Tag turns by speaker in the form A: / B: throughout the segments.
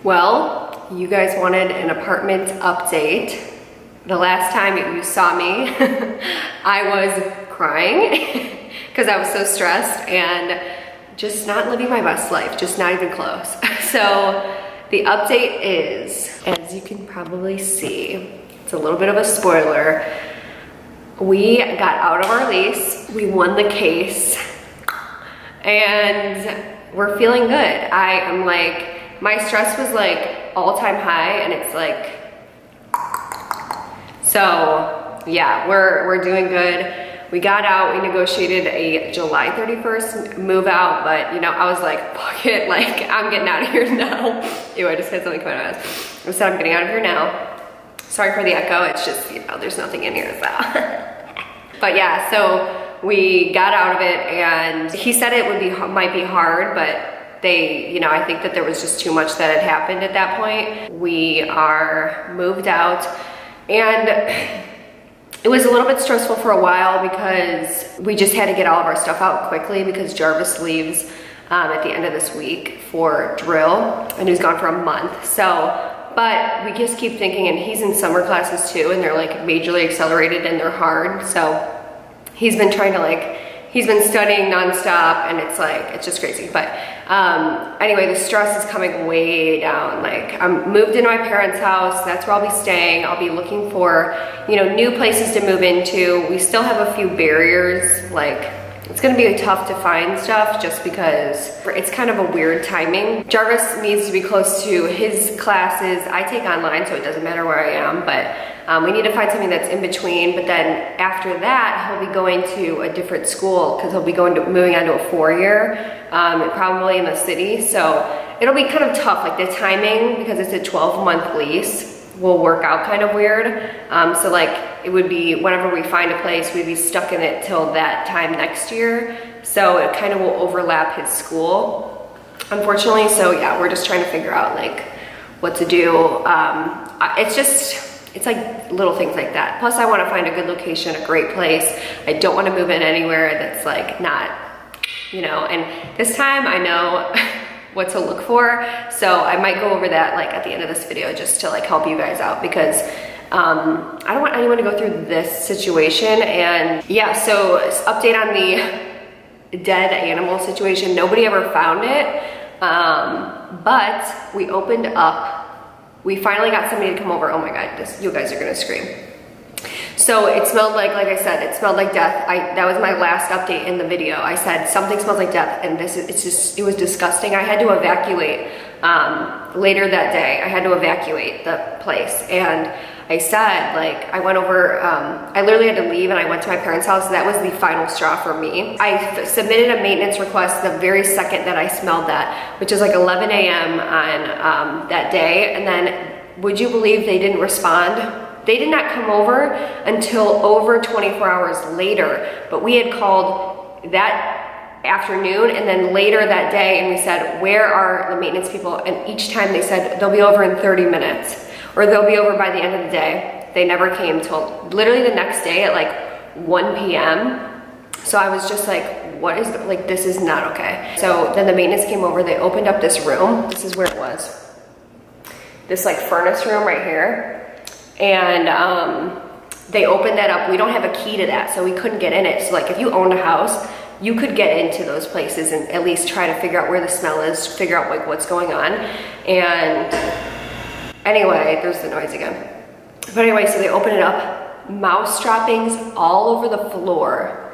A: Well, you guys wanted an apartment update. The last time you saw me, I was crying because I was so stressed and just not living my best life, just not even close. So the update is, as you can probably see, it's a little bit of a spoiler. We got out of our lease, we won the case, and we're feeling good. I am like, my stress was like all-time high, and it's like, so yeah, we're doing good. We got out, we negotiated a July 31st move out, but you know, I was like, fuck it, like I'm getting out of here now. Ew, I just had something come out of my mouth. I said I'm getting out of here now. Sorry for the echo, it's just, you know, there's nothing in here, so. But yeah, so we got out of it, and he said it might be hard, but they, you know, I think that there was just too much that had happened at that point. We are moved out, and it was a little bit stressful for a while because we just had to get all of our stuff out quickly because Jarvis leaves at the end of this week for drill, and he's gone for a month. So, but we just keep thinking, and he's in summer classes too, and they're like majorly accelerated and they're hard. So he's been trying to he's been studying nonstop, and it's like, it's just crazy. But anyway, the stress is coming way down. Like, I'm moved into my parents' house. That's where I'll be staying. I'll be looking for, you know, new places to move into. We still have a few barriers. Like, it's gonna be tough to find stuff just because it's kind of a weird timing. Jarvis needs to be close to his classes. I take online, so it doesn't matter where I am, but we need to find something that's in between. But then after that, he'll be going to a different school because he'll be moving on to a 4-year, probably in the city. So it'll be kind of tough, like the timing, because it's a 12-month lease, will work out kind of weird. So like, it would be whenever we find a place, we'd be stuck in it till that time next year. So it kind of will overlap his school, unfortunately. So yeah, we're just trying to figure out like what to do. It's like little things like that. Plus I want to find a good location, a great place. I don't want to move in anywhere that's like not, you know, and this time I know what to look for. So I might go over that like at the end of this video just to like help you guys out, because I don't want anyone to go through this situation. And yeah, so update on the dead animal situation. Nobody ever found it, but we opened up, we finally got somebody to come over. Oh my God, you guys are gonna scream. So it smelled like I said, it smelled like death. That was my last update in the video. I said something smells like death, and it was disgusting. I had to evacuate later that day. I had to evacuate the place, and I said, like, I went over, I literally had to leave, and I went to my parents' house. That was the final straw for me. I submitted a maintenance request the very second that I smelled that, which is like 11 a.m. on that day. And then, would you believe they didn't respond? They did not come over until over 24 hours later, but we had called that afternoon and then later that day, and we said, where are the maintenance people? And each time they said, they'll be over in 30 minutes. Or they'll be over by the end of the day. They never came till literally the next day at like 1 p.m. So I was just like, what is, like, this is not okay. So then the maintenance came over, they opened up this room. This is where it was. This like furnace room right here. And they opened that up. We don't have a key to that, so we couldn't get in it. So like if you owned a house, you could get into those places and at least try to figure out where the smell is, figure out like what's going on. And anyway, there's the noise again. But anyway, so they open it up, mouse droppings all over the floor.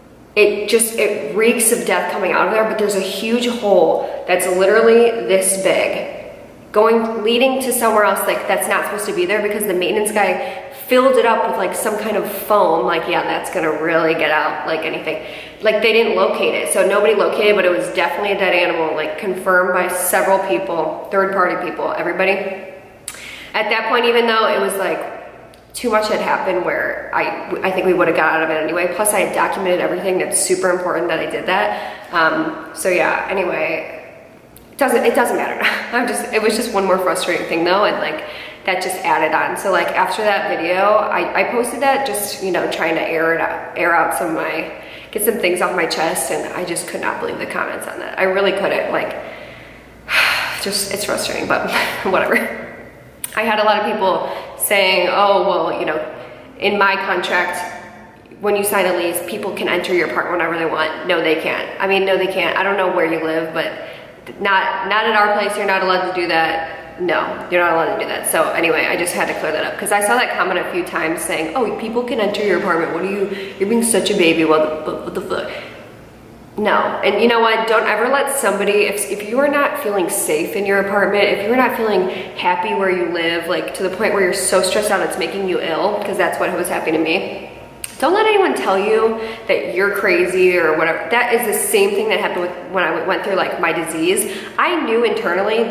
A: It reeks of death coming out of there, but there's a huge hole that's literally this big, leading to somewhere else like that's not supposed to be there, because the maintenance guy filled it up with like some kind of foam, like, yeah, that's gonna really get out like anything. Like they didn't locate it, so nobody located, but it was definitely a dead animal, like confirmed by several people, third-party people, everybody. At that point, even though it was like too much had happened where I think we would have got out of it anyway. Plus I had documented everything. That's super important that I did that. So yeah, anyway, it doesn't matter. It was just one more frustrating thing though, and like that just added on. So like after that video, I posted that just, you know, trying to air out some of my, get some things off my chest, and I just could not believe the comments on that. I really couldn't, like, it's frustrating, but whatever. I had a lot of people saying, oh, well, you know, in my contract, when you sign a lease, people can enter your apartment whenever they want. No, they can't. I mean, no, they can't. I don't know where you live, but not at our place. You're not allowed to do that. No, you're not allowed to do that. So anyway, I just had to clear that up because I saw that comment a few times saying, oh, people can enter your apartment. What are you're being such a baby. What the fuck? No, and you know what? Don't ever let somebody, if you are not feeling safe in your apartment, if you're not feeling happy where you live, like to the point where you're so stressed out it's making you ill, because that's what was happening to me. Don't let anyone tell you that you're crazy or whatever. That is the same thing that happened when I went through like my disease. I knew internally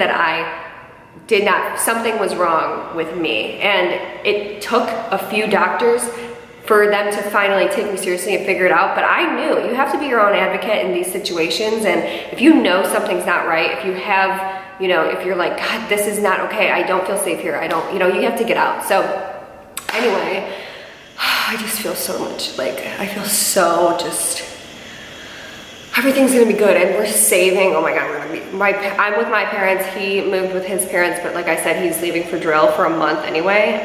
A: that something was wrong with me. And it took a few doctors for them to finally take me seriously and figure it out. But I knew you have to be your own advocate in these situations. And if you know something's not right, if you have, you know, if you're like, God, this is not okay. I don't feel safe here. you know, you have to get out. So anyway, I just feel so much like, I feel so just, everything's gonna be good and we're saving. Oh my God, I'm with my parents. He moved with his parents, but like I said, he's leaving for drill for a month anyway.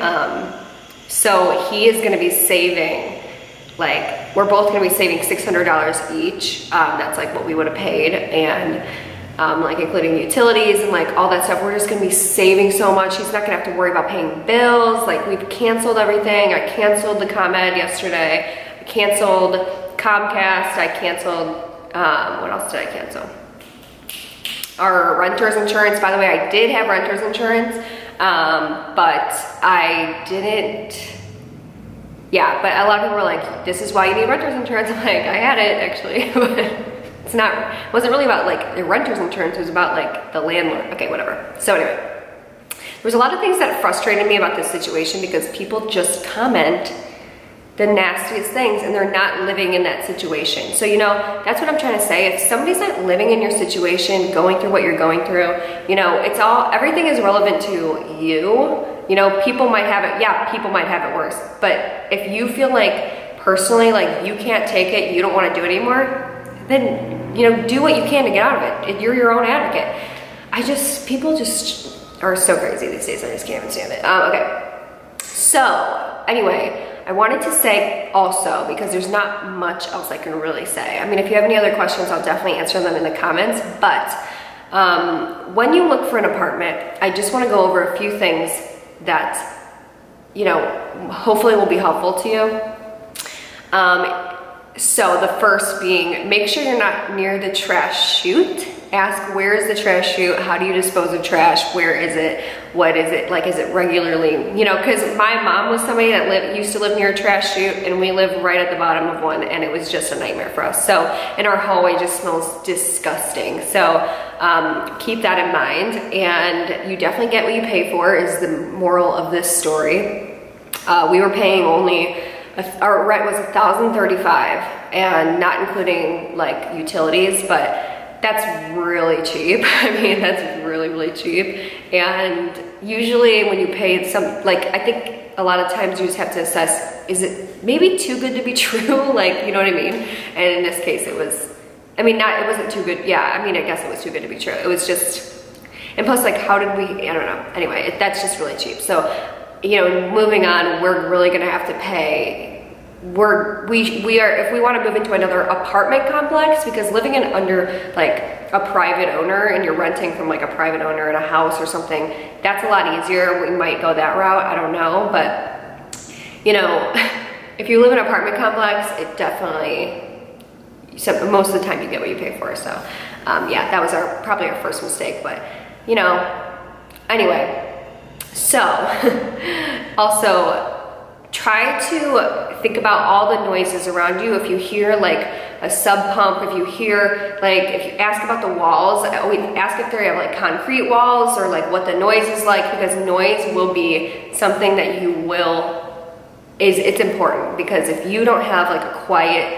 A: So he is gonna be saving, like, we're both gonna be saving $600 each. That's like what we would have paid. And like including utilities and like all that stuff. We're just gonna be saving so much. He's not gonna have to worry about paying bills. Like we've canceled everything. I canceled the ComEd yesterday. I canceled Comcast. I canceled, what else did I cancel? Our renter's insurance. By the way, I did have renter's insurance, but I didn't, yeah, but a lot of people were like, this is why you need renter's insurance. I'm like, I had it actually, but it wasn't really about like the renter's insurance, it was about like the landlord. Okay, whatever. So anyway, there was a lot of things that frustrated me about this situation because people just comment the nastiest things and they're not living in that situation. So, you know, that's what I'm trying to say. If somebody's not living in your situation, going through what you're going through, you know, everything is relevant to you. You know, people might have it, yeah, people might have it worse. But if you feel like personally, like you can't take it, you don't want to do it anymore, then, you know, do what you can to get out of it. You're your own advocate. People just are so crazy these days. I just can't even stand it. Okay. So anyway, I wanted to say also, because there's not much else I can really say. I mean, if you have any other questions, I'll definitely answer them in the comments. But when you look for an apartment, I just want to go over a few things that, you know, hopefully will be helpful to you. So the first being, make sure you're not near the trash chute. Ask, where is the trash chute? How do you dispose of trash? Where is it? What is it? Like, is it regularly, you know, because my mom was somebody that used to live near a trash chute, and we live right at the bottom of one, and it was just a nightmare for us. So, and our hallway just smells disgusting. So keep that in mind, and you definitely get what you pay for is the moral of this story. We were paying only, our rent was $1,035, and not including like utilities, but that's really cheap. I mean, that's really, really cheap. And usually when you pay like, I think a lot of times you just have to assess, is it maybe too good to be true? Like, you know what I mean? And in this case it was, I mean, it wasn't too good. Yeah, I mean, I guess it was too good to be true. It was just, and plus like, how did we, I don't know. Anyway, that's just really cheap. So, you know, moving on, we're really gonna have to pay, we are, if we want to move into another apartment complex, because living in under like a private owner and you're renting from like a private owner in a house or something, that's a lot easier. We might go that route, I don't know, but you know, if you live in an apartment complex, it definitely, most of the time you get what you pay for. So yeah, that was probably our first mistake, but you know, anyway, so also try to think about all the noises around you. If you hear like a sub pump, if you hear like, if you ask about the walls, always ask if they have like concrete walls or like what the noise is like, because noise will be something that you will, it's important, because if you don't have like a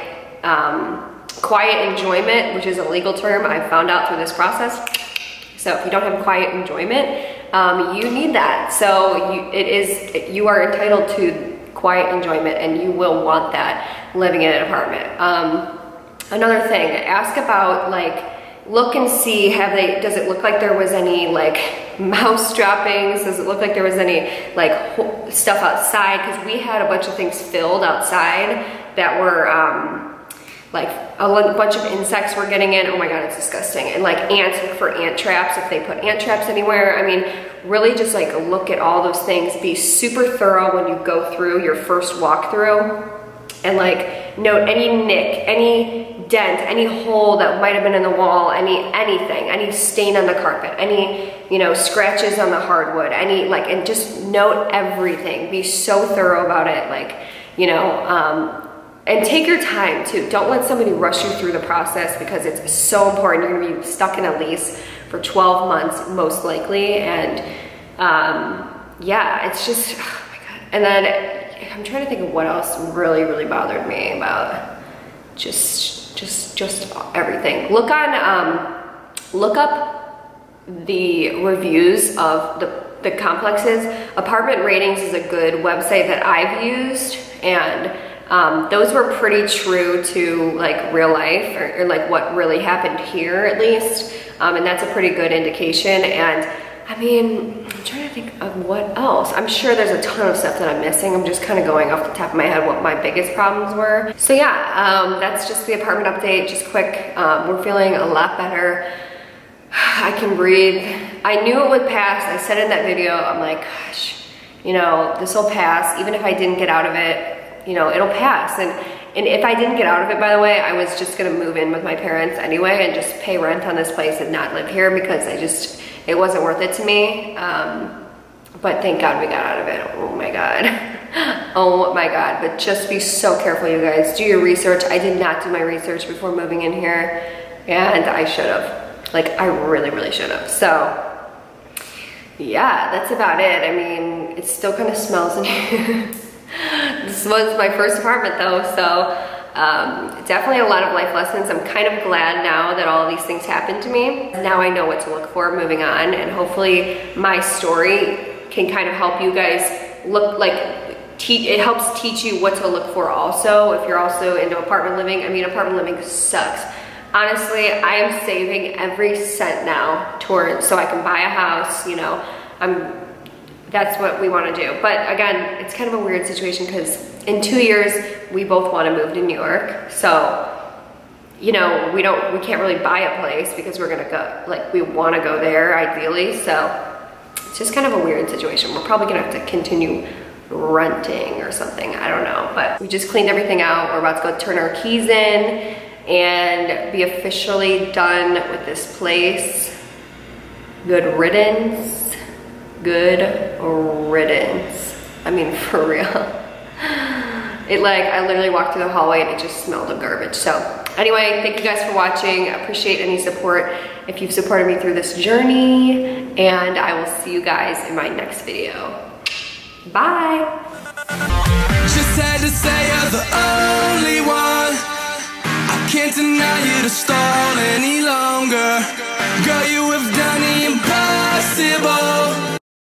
A: quiet enjoyment, which is a legal term I found out through this process. So if you don't have quiet enjoyment, you need that. So you are entitled to quiet enjoyment, and you will want that living in an apartment. Another thing, ask about like look and see, does it look like there was any like mouse droppings? Does it look like there was any like stuff outside? Because we had a bunch of things filled outside that were like a bunch of insects were getting in. Oh my God, it's disgusting. And like ants, look for ant traps if they put ant traps anywhere. I mean, really just like look at all those things. Be super thorough when you go through your first walkthrough, and like note any nick, any dent, any hole that might have been in the wall, anything, any stain on the carpet, any, you know, scratches on the hardwood, and just note everything. Be so thorough about it, like, you know, and take your time too. Don't let somebody rush you through the process, because it's so important. You're gonna be stuck in a lease for 12 months, most likely. And yeah, it's just, oh my God. And then I'm trying to think of what else really, really bothered me about just everything. Look up the reviews of the complexes. Apartment Ratings is a good website that I've used, and those were pretty true to like real life, or like what really happened here at least. And that's a pretty good indication. And I mean, I'm trying to think of what else. I'm sure there's a ton of stuff that I'm missing. I'm just kind of going off the top of my head what my biggest problems were. So yeah, that's just the apartment update, just quick. We're feeling a lot better. I can breathe. I knew it would pass. I said in that video, I'm like, gosh, you know, this will pass. Even if I didn't get out of it, you know, it'll pass. And if I didn't get out of it, by the way, I was just gonna move in with my parents anyway and just pay rent on this place and not live here, because it wasn't worth it to me. But thank God we got out of it. Oh my God. Oh my God. But just be so careful, you guys. Do your research. I did not do my research before moving in here, and I should have. Like, I really, really should have. So yeah, that's about it. I mean, it still kind of smells in here. This was my first apartment though, so definitely a lot of life lessons. I'm kind of glad now that all of these things happened to me. Now I know what to look for moving on, and hopefully my story can kind of help you guys look like, it helps teach you what to look for also if you're also into apartment living. I mean, apartment living sucks. Honestly, I am saving every cent now so I can buy a house, you know. That's what we want to do. But again, it's kind of a weird situation because in 2 years, we both want to move to New York. So, you know, we can't really buy a place because we're gonna go, like, we want to go there ideally. So it's just kind of a weird situation. We're probably gonna have to continue renting or something, I don't know. But we just cleaned everything out. We're about to go turn our keys in and be officially done with this place. Good riddance. Good riddance. I mean, for real. I literally walked through the hallway and it just smelled of garbage. So anyway, thank you guys for watching. I appreciate any support if you've supported me through this journey, and I will see you guys in my next video. Bye.
B: Just had to say you're the only one. I can't deny you to stall any longer. Girl, you